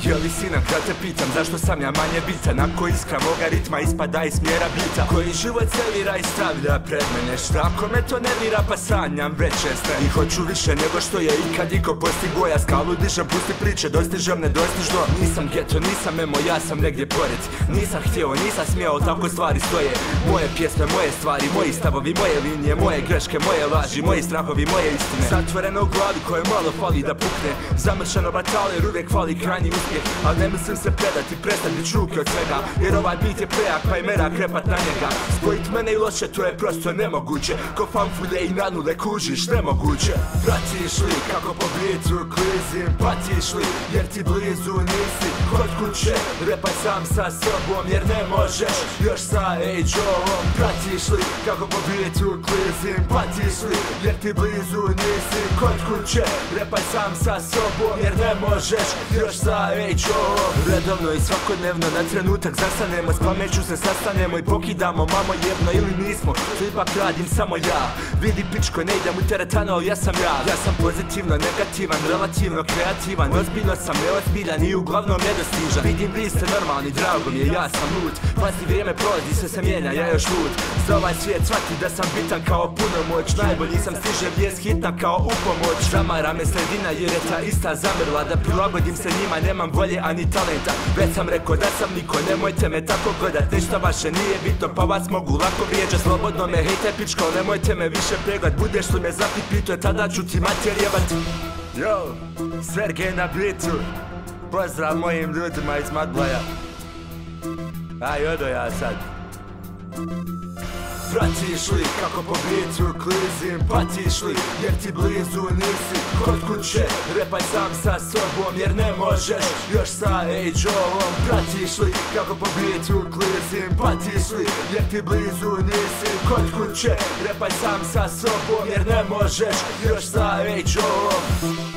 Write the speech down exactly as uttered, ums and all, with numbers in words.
Je li sinak da te pitam zašto sam ja manje bitan? Ako iskra moga ritma ispada iz smjera bita, koji život servira i stavlja pred mene. Šta ako me to nervira pa sanjam veće sne i hoću više nego što je ikad iko postigo. Ja skalu dižem, pusti priče, dostižem nedostižno. Nisam geto, nisam emo, ja sam negdje pored. Nisam htio, nisam smjeo, tako stvari stoje. Moje pjesme, moje stvari, moji stavovi, moje linije, moje greške, moje laži, moji strahovi, moje istine. Zatvoreno u glavi koje malo fali da pukne. Zamršeno bataler, uvijek fali krajnji uspjeh. Al ne mislim se predati, prestati čuke od svega, jer ovaj bit je prejak pa i mera krepat na njega. Spojit mene i loše, to je prosto nemoguće. Ko fanfulje i na nule kužiš, nemoguće. Pratiš li kako po bitu klizim, patiš li jer ti blizu nisi kod kuće. Repaj sam sa sobom jer ne možeš još sa age-ovom. Pratiš li kako po bitu klizim, patiš li jer ti blizu nisi kod kuće. Repaj sam sa sobom jer ne možeš još sa age-ovom. Redovno i svakodnevno na trenutak zastanemo, s pameću se sastanemo i pokidamo mamo jedno ili nismo. To ipak radim samo ja. Vidi pičko, ne idem u teretano, ali ja sam ja. Ja sam pozitivno negativan, relativno kreativan. Ozbiljno sam neozbiljan i uglavnom nedostižan. Vidim vi ste normalni, drago mi je, ja sam lud. Pazi, vrijeme prolazi, sve se mijenja, ja još lud. Za ovaj svijet shvati da sam bitan kao punomoć. Najbolji sam, stiže vijest hitna kao upomoć. Zamara me sredina jer je ta ista zamrla. Da prilagodim se njima, nemam volje ani talenta. Već sam rekao da sam niko, nemojte me tako gledat. Ništa vaše nije bitno, pa vas mogu lako vrijeđat. Slobodno me hejte pičko, nemojte me više pregledat. Budeš li me zapit pituje, tada ću ti materjevat. Yo, Sergej na bitu. Pozdrav mojim ljudima iz Madlaja. Aj, odo ja sad. Pratiš li kako po bitu klizim, patiš li jer ti blizu nisi kod kuće. Repaj sam sa sobom jer ne možeš još sa age-ovom. Pratiš li kako po bitu klizim, patiš li jer ti blizu nisi kod kuće. Repaj sam sa sobom jer ne možeš još sa age-ovom.